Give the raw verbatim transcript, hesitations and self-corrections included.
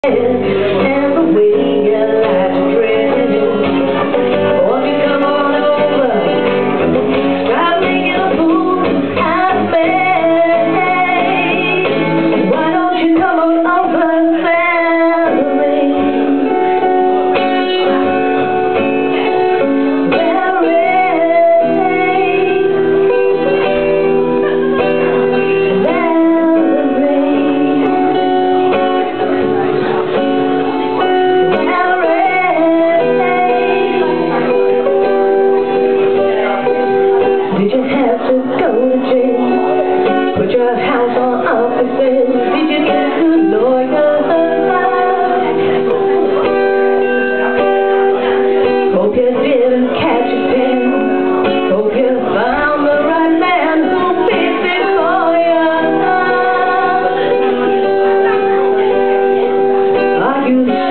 And the way you like to dress, won't you come on over? Stop making a fool out of me. Why don't you come on over, family? Well, did you have to go to jail? Put your house on office sale? Did you get a good lawyer? Hope you didn't catch a pen. Hope you found the right man who fits it for you. Are you